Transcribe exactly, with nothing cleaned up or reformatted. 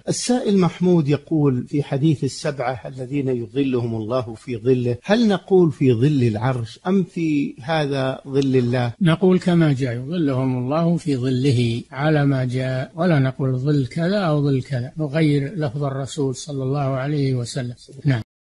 السائل محمود يقول في حديث السبعة الذين يظلهم الله في ظله، هل نقول في ظل العرش أم في هذا ظل الله؟ نقول كما جاء يظلهم الله في ظله على ما جاء، ولا نقول ظل كذا أو ظل كذا، نغير لفظ الرسول صلى الله عليه وسلم. نعم.